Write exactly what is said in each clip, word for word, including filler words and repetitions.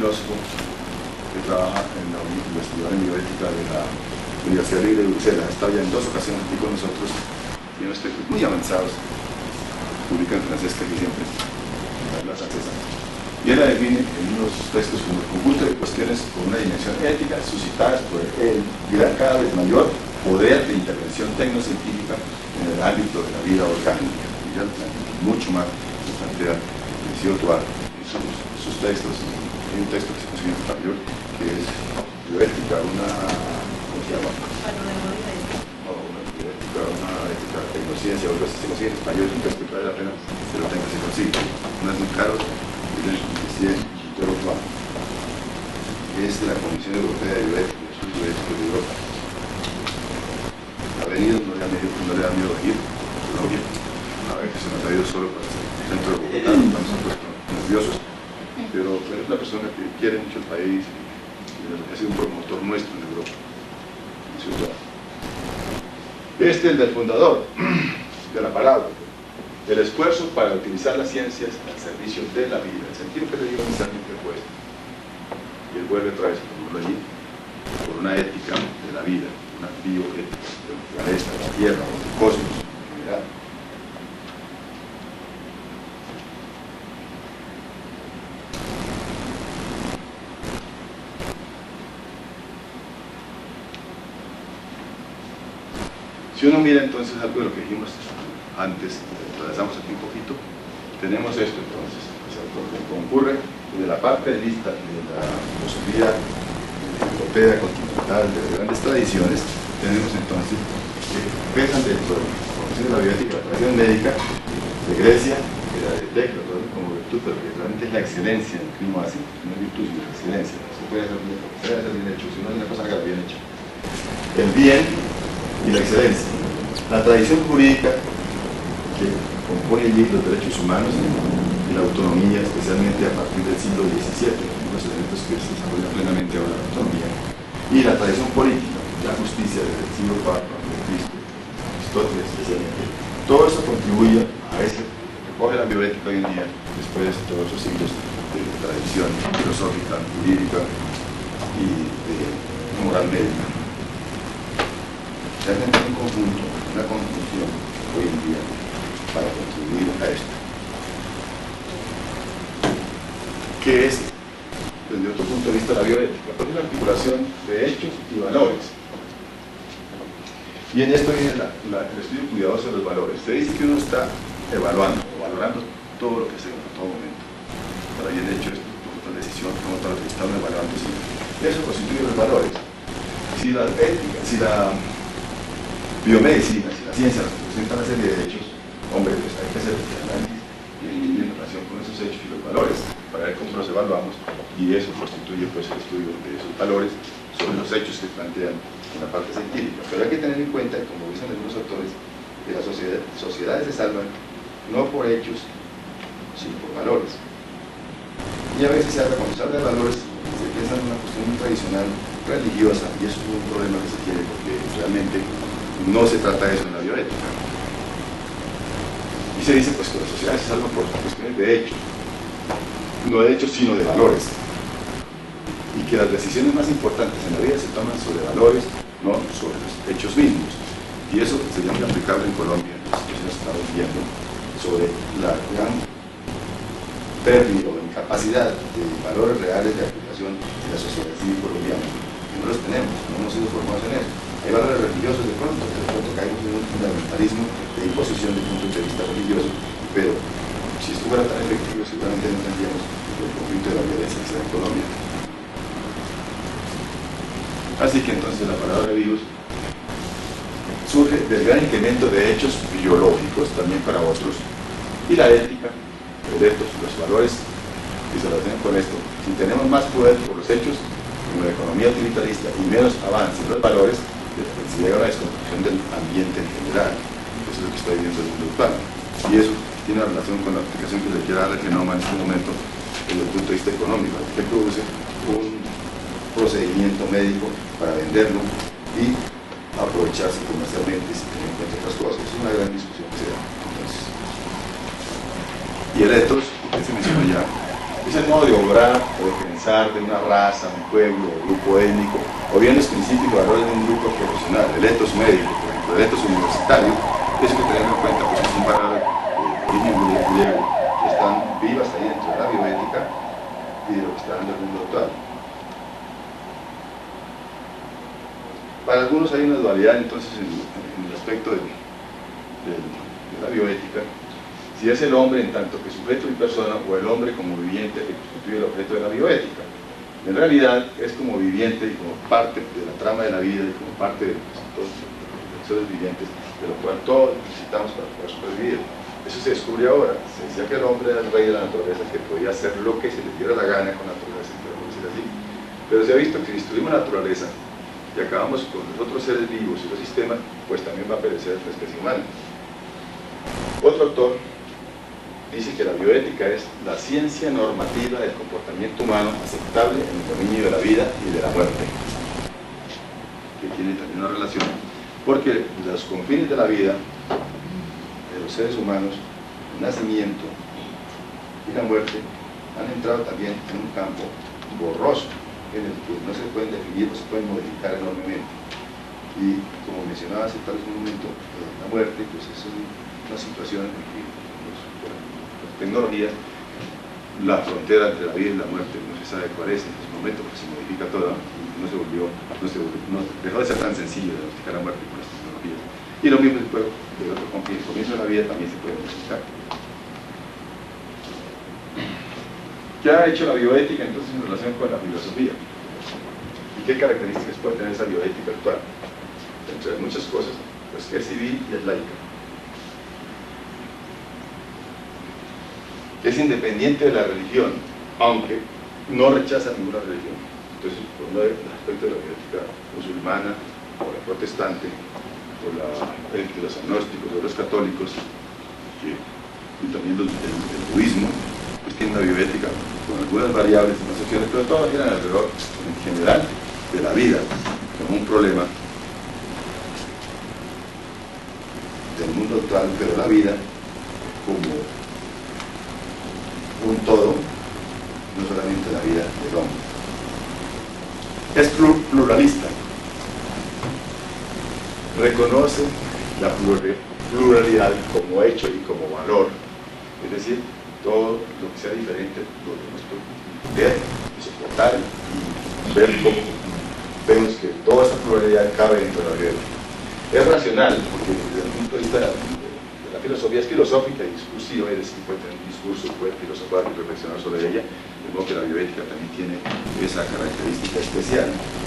filósofo que trabaja en la investigadora en bioética de la Universidad Libre de Bruselas. Ha estado ya en dos ocasiones aquí con nosotros, tiene unos textos muy avanzados, publica en francés casi siempre, en la francesa. Y él la define en unos textos como el conjunto de cuestiones con una dimensión ética suscitadas por el cada vez mayor poder de intervención tecnocientífica en el ámbito de la vida orgánica. Y ya mucho más se plantea el señor Tuar en sus, sus textos. Hay un texto que se consigue en español que es bioética, una... ¿cómo se llama? No, una bioética, una ética, tecnociencia, o algo así se consigue en español, es un texto que vale la pena que lo tenga, se consigue. No es muy caro. Es de la Comisión Europea de Bioética, de Estudios Bioéticos de Europa. Ha venido, no le ha miedo, no le da miedo ir a Colombia. A veces se nos ha ido solo para el centro de Bogotá, nos han puesto nerviosos, pero, pero es una persona que quiere mucho el país y ha sido un promotor nuestro en Europa. Este es el del fundador de la palabra. El esfuerzo para utilizar las ciencias al servicio de la vida, el sentido que le digo inicialmente fue este. Y él vuelve otra vez a allí, por una ética de la vida, una bioética de la naturaleza, de la tierra, o del cosmos en general. Si uno mira entonces algo de lo que dijimos antes, atravesamos aquí un poquito, tenemos esto entonces, o sea, lo que concurre de la parte de lista de la filosofía europea continental, de las grandes tradiciones, tenemos entonces que pesan dentro de la formación de la bioética, la tradición médica de Grecia, que era de Decálogo como virtud, pero que realmente es la excelencia en el que uno hace, no es virtud, sino la excelencia, se puede hacer bien, se puede hacer bien hecho, si uno hace una cosa haga bien hecha. El bien y la excelencia. La tradición jurídica que compone allí los derechos humanos y la autonomía, especialmente a partir del siglo diecisiete, los elementos que se desarrollan plenamente ahora la autonomía, y la tradición política, la justicia desde el siglo cuarto, de Cristo, Aristóteles especialmente. Todo eso contribuye a este que coge la bioética hoy en día, después de todos esos siglos de tradición filosófica, jurídica y de moral médica. Realmente un conjunto, una conjunción hoy en día para contribuir a esto. ¿Qué es, desde otro punto de vista, la bioética? Pues es la articulación de hechos y valores. Y en esto viene la, la, el estudio cuidadoso de los valores. Se dice que uno está evaluando o valorando todo lo que se en todo momento. Para bien hecho esto, por otra decisión, como tal, que están evaluando. ¿Sí? Eso constituye los valores. Si la ética, si la biomedicina, si la ciencia nos presenta una serie de hechos, hombre, pues hay que hacer el análisis y en relación con esos hechos y los valores, para ver cómo los evaluamos, y eso constituye pues el estudio de esos valores sobre los hechos que plantean en la parte científica. Pero hay que tener en cuenta, como dicen algunos autores, que las sociedad, sociedades se salvan no por hechos, sino por valores. Y a veces se habla, cuando se habla de valores, se piensa en una cuestión muy tradicional, religiosa, y eso es un problema que se tiene, porque realmente no se trata de eso en la bioética. Y se dice pues que las sociedades se salvan por cuestiones de hechos, no de hechos sino de valores, y que las decisiones más importantes en la vida se toman sobre valores, no sobre los hechos mismos. Y eso sería muy aplicable en Colombia, en las situaciones que estamos viendo, sobre la gran pérdida o incapacidad de valores reales de aplicación de la sociedad civil colombiana, que no los tenemos, no hemos sido formados en eso. Hay valores religiosos de pronto, de pronto caemos en un fundamentalismo de imposición de puntos de vista religioso, pero si esto fuera tan efectivo, seguramente no tendríamos el conflicto de la violencia que se da en Colombia. Así que entonces la palabra virus surge del gran incremento de hechos biológicos, también para otros, y la ética, los derechos, los valores que se relacionan con esto. Si tenemos más poder por los hechos, como la economía utilitarista, y menos avance en los valores, se llega a la descomposición del ambiente en general. Eso es lo que está viviendo el mundo urbano. Y eso tiene relación con la aplicación que se quiere dar al genoma en este momento desde el punto de vista económico, que produce un procedimiento médico para venderlo y aprovecharse comercialmente sin tener en cuenta otras cosas. Es una gran discusión que se da. Entonces, y el ethos, que se mencionó ya, Es el modo de obrar o de pensar de una raza, un pueblo, un grupo étnico, o bien los principios y valores de un grupo profesional, el etos médico, por ejemplo, el etos universitario. Eso que tener en cuenta, pues es un palabra de origen griego, que están vivas ahí dentro de la bioética y de lo que está dando el mundo actual. Para algunos hay una dualidad entonces en, en el aspecto de, de, de la bioética, si es el hombre en tanto que sujeto y persona, o el hombre como viviente que constituye el objeto de la bioética. En realidad es como viviente y como parte de la trama de la vida y como parte de pues, todos los seres vivientes, de lo cual todos necesitamos para poder sobrevivir. Eso se descubre ahora. Se decía que el hombre era el rey de la naturaleza, que podía hacer lo que se le diera la gana con la naturaleza, por decir así. Pero se ha visto que si destruimos la naturaleza y acabamos con los otros seres vivos y los sistemas, pues también va a perecer la especie humana. Otro autor dice que la bioética es la ciencia normativa del comportamiento humano aceptable en el dominio de la vida y de la muerte, que tiene también una relación, porque los confines de la vida de los seres humanos, el nacimiento y la muerte, han entrado también en un campo borroso, en el que no se pueden definir o se pueden modificar enormemente. Y como mencionaba hace tal vez un momento, la muerte pues es una situación en que tecnología, la frontera entre la vida y la muerte no se sabe cuál es en ese momento, porque se modifica todo, no se volvió, no se volvió, no, dejó de ser tan sencillo diagnosticar la muerte con las tecnologías. Y lo mismo después de otro comienzo de la vida también se puede modificar. ¿Qué ha hecho la bioética entonces en relación con la filosofía? ¿Y qué características puede tener esa bioética actual? Entre muchas cosas, pues que es civil y es laica. Es independiente de la religión, aunque no rechaza ninguna religión. Entonces, por un aspecto de la bioética musulmana, o la protestante, o la, el de los agnósticos, o los católicos, que, y también los, el, el budismo, pues tiene una bioética con algunas variables y excepciones, pero todas giran alrededor, en general, de la vida, como un problema del mundo actual, pero la vida como un todo, no solamente la vida del hombre. Es pluralista, reconoce la pluralidad como hecho y como valor, es decir, todo lo que sea diferente lo debemos ver y soportar y ver cómo vemos que toda esa pluralidad cabe dentro de la vida. Es racional, porque desde el punto de vista de la, de la filosofía es filosófica y discursiva, es decir, puede tener un discurso, puede filosofar y reflexionar sobre ella, de modo que la bioética también tiene esa característica especial.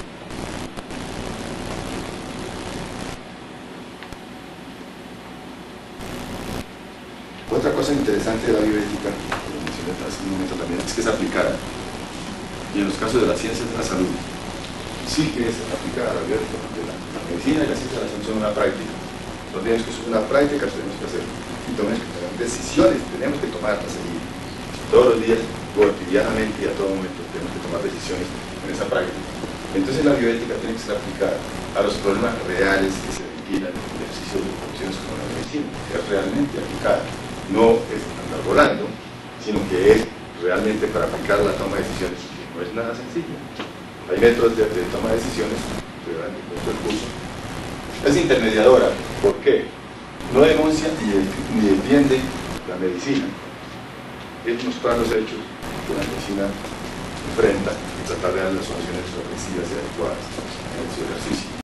Otra cosa interesante de la bioética, como mencioné hace un momento también, es que es aplicada. Y en los casos de las ciencias de la salud, sí que es aplicada a la bioética, porque la, la medicina y la ciencia de la salud son una práctica. Entonces, que es una práctica que tenemos que hacer. Y tenemos que tomar decisiones, tenemos que tomarlas ahí. Todos los días, cotidianamente y a todo momento, tenemos que tomar decisiones en esa práctica. Entonces, la bioética tiene que ser aplicada a los problemas reales que se ventilan en el ejercicio de profesiones como la medicina, que es realmente aplicada. No es andar volando, sino que es realmente para aplicar la toma de decisiones, que no es nada sencillo. Hay métodos de, de toma de decisiones, durante todo el curso. Es intermediadora, ¿por qué? No denuncia ni, ni defiende la medicina, es mostrar los hechos que la medicina enfrenta y tratar de dar las soluciones progresivas y adecuadas en su ejercicio.